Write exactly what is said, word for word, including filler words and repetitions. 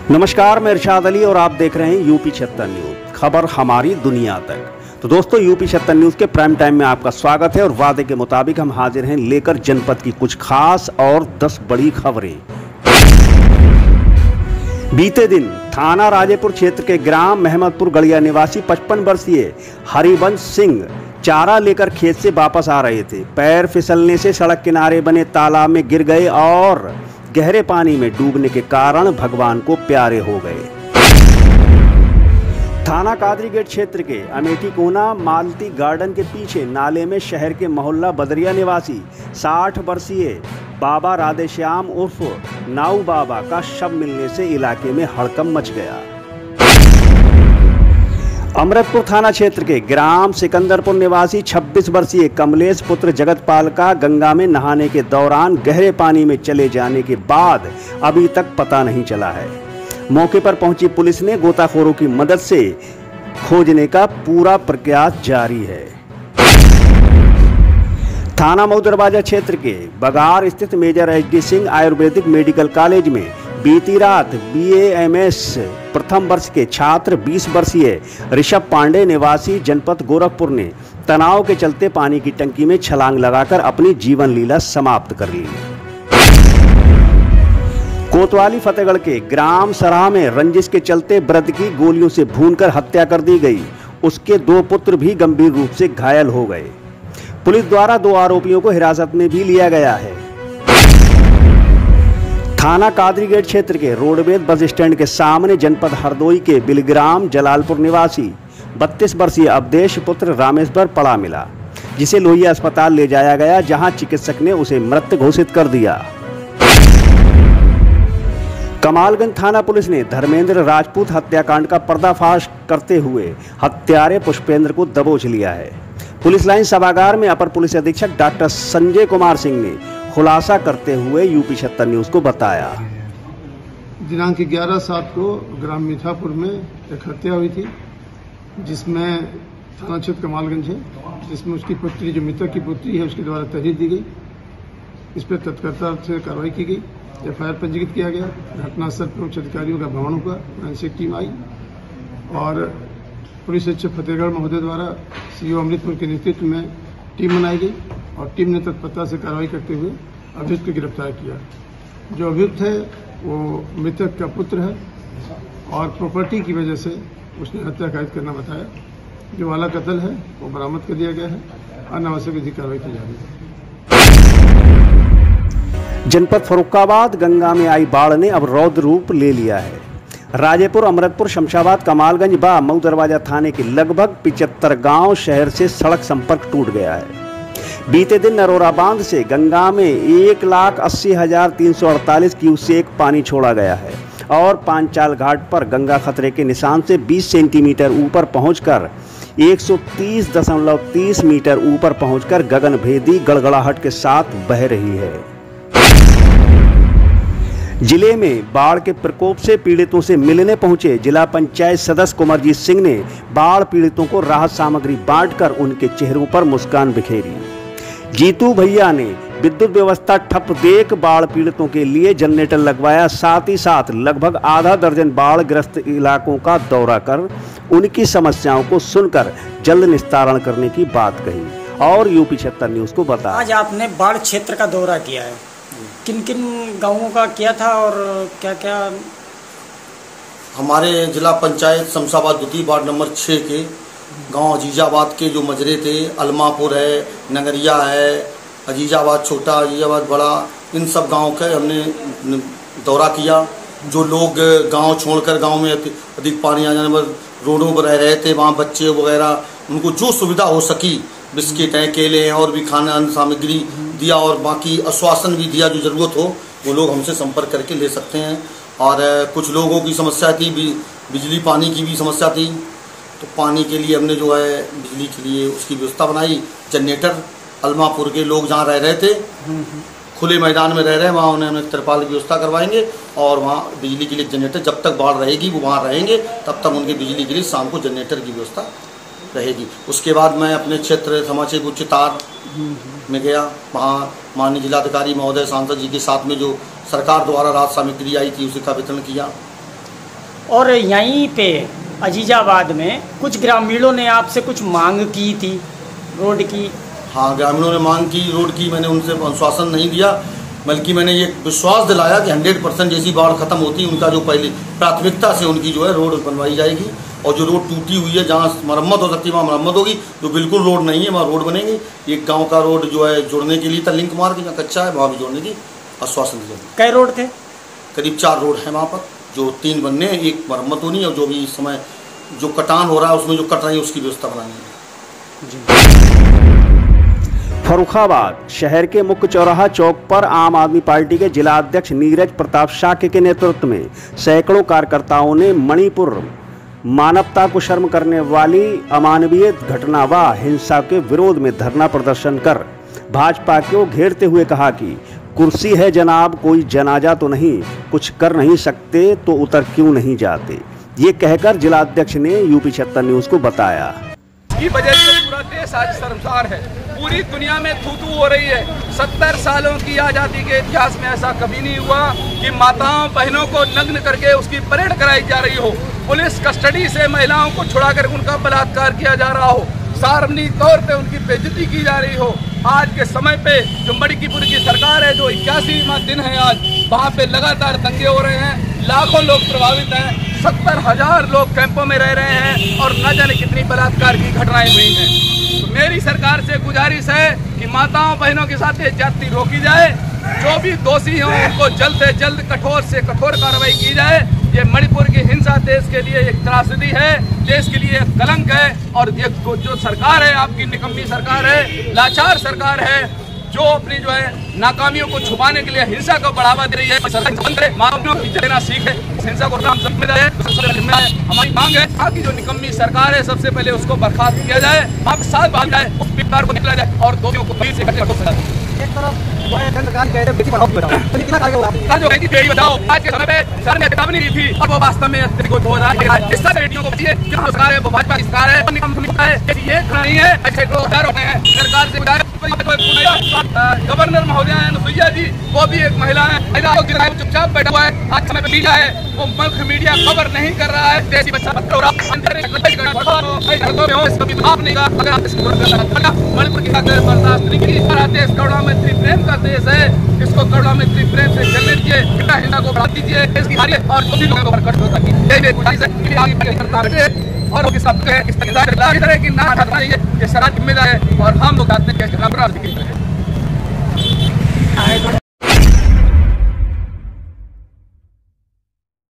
नमस्कार, मैं इरशाद अली और आप देख रहे हैं यूपी छिहत्तर न्यूज, खबर हमारी दुनिया तक। तो दोस्तों, यूपी छिहत्तर न्यूज के प्राइम टाइम में आपका स्वागत है और वादे के मुताबिक हम हाजिर हैं लेकर जनपद की कुछ खास और दस बड़ी खबरें। बीते दिन थाना राजेपुर क्षेत्र के ग्राम महमदपुर गड़िया निवासी पचपन वर्षीय हरिवंश सिंह चारा लेकर खेत से वापस आ रहे थे। पैर फिसलने से सड़क किनारे बने तालाब में गिर गए और गहरे पानी में डूबने के कारण भगवान को प्यारे हो गए। थाना कादरीगेट क्षेत्र के अमेठी कोना मालती गार्डन के पीछे नाले में शहर के मोहल्ला बदरिया निवासी साठ वर्षीय बाबा राधेश्याम उर्फ नाऊ बाबा का शव मिलने से इलाके में हड़कंप मच गया। अमृतपुर थाना क्षेत्र के ग्राम सिकंदरपुर निवासी छब्बीस वर्षीय कमलेश पुत्र जगतपाल का गंगा में नहाने के दौरान गहरे पानी में चले जाने के बाद अभी तक पता नहीं चला है। मौके पर पहुंची पुलिस ने गोताखोरों की मदद से खोजने का पूरा प्रयास जारी है। थाना मऊ दरवाजा क्षेत्र के बगार स्थित major H D Singh Ayurvedic medical college में बीती रात बी ए एम एस प्रथम वर्ष के छात्र बीस वर्षीय ऋषभ पांडे निवासी जनपद गोरखपुर ने तनाव के चलते पानी की टंकी में छलांग लगाकर अपनी जीवन लीला समाप्त कर ली। कोतवाली फतेहगढ़ के ग्राम सराह में रंजिश के चलते वृद्ध की गोलियों से भूनकर हत्या कर दी गई। उसके दो पुत्र भी गंभीर रूप से घायल हो गए। पुलिस द्वारा दो आरोपियों को हिरासत में भी लिया गया है। थाना कादरीगेट क्षेत्र के रोडवेज बस स्टैंड के सामने जनपद हरदोई के बिलग्राम जलालपुर निवासी बत्तीस वर्षीय अवधेश पुत्र रामेश्वर पड़ा मिला, जिसे लोहिया अस्पताल ले जाया गया, जहां चिकित्सक ने उसे मृत घोषित कर दिया। कमालगंज थाना पुलिस ने धर्मेंद्र राजपूत हत्याकांड का पर्दाफाश करते हुए हत्यारे पुष्पेंद्र को दबोच लिया है। पुलिस लाइन सभागार में अपर पुलिस अधीक्षक डॉक्टर संजय कुमार सिंह ने खुलासा करते हुए यूपी छिहत्तर न्यूज को बताया। दिनांक ग्यारह सात को ग्राम मीठापुर में एक हत्या हुई थी, जिसमें थाना क्षेत्र कमालगंज है, जिसमें उसकी पुत्री, जो मृतक की पुत्री है, उसके द्वारा तहरीर दी गई। इस पर तत्परता से कार्रवाई की गई, एफ आई आर पंजीकृत किया गया। घटनास्थल पर उच्च अधिकारियों का भ्रमण हुआ, फोरेंसिक टीम आई और पुलिस अधीक्षक फतेहगढ़ महोदय द्वारा सी ओ अमृतपुर के नेतृत्व में टीम बनाई गई और टीम ने तत्परता से कार्रवाई करते हुए अभियुक्त को गिरफ्तार किया। जो अभियुक्त है वो मृतक का पुत्र है और प्रॉपर्टी की वजह से उसने हत्या कायद करना बताया। जो वाला कत्ल है वो बरामद कर दिया गया है। अनावश्यक विधिक कार्रवाई की जा रही है। जनपद फर्रुखाबाद गंगा में आई बाढ़ ने अब रौद्र रूप ले लिया है। राजेपुर, अमृतपुर, शमशाबाद, कमालगंज व मऊ दरवाजा थाने के लगभग पिचहत्तर गांव शहर से सड़क संपर्क टूट गया है। बीते दिन नरोरा बांध से गंगा में एक लाख अस्सी हजार तीन सौ अड़तालीस क्यूसेक पानी छोड़ा गया है और पांचाल घाट पर गंगा खतरे के निशान से बीस सेंटीमीटर ऊपर पहुंचकर एक सौ तीस दशमलव तीस मीटर ऊपर पहुंचकर गगनभेदी गड़गड़ाहट के साथ बह रही है। जिले में बाढ़ के प्रकोप से पीड़ितों से मिलने पहुंचे जिला पंचायत सदस्य कुंवरजीत सिंह ने बाढ़ पीड़ितों को राहत सामग्री बांटकर उनके चेहरों पर मुस्कान बिखेरी। जीतू भैया ने विद्युत व्यवस्था ठप देख बाढ़ पीड़ितों के लिए जनरेटर लगवाया। साथ ही साथ लगभग आधा दर्जन बाढ़ ग्रस्त इलाकों का दौरा कर उनकी समस्याओं को सुनकर जल्द निस्तारण करने की बात कही और यूपी छिहत्तर न्यूज को बताया। आज आपने बाढ़ क्षेत्र का दौरा किया है, किन किन गांवों का किया था और क्या क्या? हमारे जिला पंचायत शमशाबाद द्वितीय वार्ड नंबर छः के गांव अजीजाबाद के जो मजरे थे, अलमापुर है, नगरिया है, अजीजाबाद छोटा, अजीजाबाद बड़ा, इन सब गांव का हमने दौरा किया। जो लोग गांव छोड़कर गांव में अधिक पानी आ जाने पर रोडों पर रह रहे थे, वहाँ बच्चे वगैरह, उनको जो सुविधा हो सकी, बिस्किट हैं, केले हैं और भी खाना अन्न सामग्री दिया और बाकी आश्वासन भी दिया। जो ज़रूरत हो वो लोग हमसे संपर्क करके ले सकते हैं। और कुछ लोगों की समस्या थी, बिजली पानी की भी समस्या थी, तो पानी के लिए हमने जो है बिजली के लिए उसकी व्यवस्था बनाई। जनरेटर अलमापुर के लोग जहाँ रह रहे थे, खुले मैदान में रह रहे हैं, वहाँ उन्हें हमने तिरपाल की व्यवस्था करवाएंगे और वहाँ बिजली के लिए जनरेटर, जब तक बाढ़ रहेगी वो वहाँ रहेंगे, तब तक उनकी बिजली के लिए शाम को जनरेटर की व्यवस्था रहेगी। उसके बाद मैं अपने क्षेत्र समाचेक उच्चतार में गया, वहाँ माननीय जिलाधिकारी महोदय सांसद जी के साथ में जो सरकार द्वारा राहत सामग्री आई थी उसी का वितरण किया। और यहीं पे अजीजाबाद में कुछ ग्रामीणों ने आपसे कुछ मांग की थी रोड की। हाँ, ग्रामीणों ने मांग की रोड की, मैंने उनसे आश्वासन नहीं दिया, बल्कि मैंने ये विश्वास दिलाया कि हंड्रेड परसेंट जैसी बाढ़ खत्म होती उनका जो पहले प्राथमिकता से उनकी जो है रोड बनवाई जाएगी, और जो रोड टूटी हुई है जहाँ मरम्मत हो सकती है वहाँ मरम्मत होगी, जो बिल्कुल रोड नहीं है वहाँ रोड बनेंगे। एक गांव का रोड जो है जोड़ने के लिए था, लिंक मार्ग जहाँ कच्चा है वहाँ भी जोड़ने की आश्वासन दिया। कई रोड थे? करीब चार रोड है वहाँ पर, जो तीन बनने हैं, एक मरम्मत होनी है, और जो भी इस समय जो कटान हो रहा है उसमें जो कट रही है उसकी व्यवस्था बनानी है। फर्रुखाबाद शहर के मुख्य चौराहा चौक पर आम आदमी पार्टी के जिला अध्यक्ष नीरज प्रताप शाक्य के नेतृत्व में सैकड़ों कार्यकर्ताओं ने मणिपुर मानवता को शर्म करने वाली अमानवीय घटना व हिंसा के विरोध में धरना प्रदर्शन कर भाजपा को घेरते हुए कहा कि कुर्सी है जनाब, कोई जनाजा तो नहीं, कुछ कर नहीं सकते तो उतर क्यों नहीं जाते। ये कहकर जिला अध्यक्ष ने यूपी छत्तर न्यूज को बताया की वजह से पूरा देश आज शर्मसार है, पूरी दुनिया में थू थू हो रही है। सत्तर सालों की आज़ादी के इतिहास में ऐसा कभी नहीं हुआ कि माताओं बहनों को नग्न करके उसकी परेड कराई जा रही हो, पुलिस कस्टडी से महिलाओं को छुड़ाकर उनका बलात्कार किया जा रहा हो, सार्वजनिक तौर पे उनकी बेइज्जती की जा रही हो। आज के समय पे जो मणिपुर की सरकार है, जो इक्यासीवां दिन है आज, वहाँ पे लगातार दंगे हो रहे हैं, लाखों लोग प्रभावित हैं, सत्तर हजार लोग कैंपों में रह रहे हैं और न जाने कितनी बलात्कार की घटनाएं हुई हैं। तो मेरी सरकार से गुजारिश है कि माताओं बहनों के साथ ये ज्यादती रोकी जाए, जो भी दोषी हों उनको जल्द से जल्द कठोर से कठोर कार्रवाई की जाए। ये मणिपुर की हिंसा देश के लिए एक त्रासदी है, देश के लिए एक कलंक है, और ये जो सरकार है आपकी निकम्मी सरकार है, लाचार सरकार है, जो अपनी जो है नाकामियों को छुपाने के लिए हिंसा को बढ़ावा दे रही है। मानवों की देना सीखे, हिंसा को हमारी मांग है ताकि जो निकम्मी सरकार है सबसे पहले उसको बर्खास्त किया जाए, वहाँ पे साथ भाग जाए, उस बीमार को निकला जाए और दोषियों को पुलिस से बताओ। आज के समय पे सर ने चेतावनी दी थी और वो वास्तव में इस तरह बेटियों को बचिए, क्या सरकार है वो भाजपा की सरकार है, ये नहीं है। सरकार से गवर्नर महोदय अनुसुईया जी, वो भी एक महिला है, चुपचाप बैठा हुआ है, आज समय पे मीडिया है वो मुख्य मीडिया खबर नहीं कर रहा है, देसी बच्चा मत रहा मणिपुर की बर्दाश्त नहीं की। देश करुणा मैत्री प्रेम का देश है, इसको करुणा मैत्री प्रेम से चलने दीजिए, हिंसा को बढ़ा दीजिए, इसकी हारिए और दूसरी लोगों को बरकत होता है और इस तरह की ना हटाना चाहिए, ये सरकार जिम्मेदार है और हम लोग चाहते हैं कि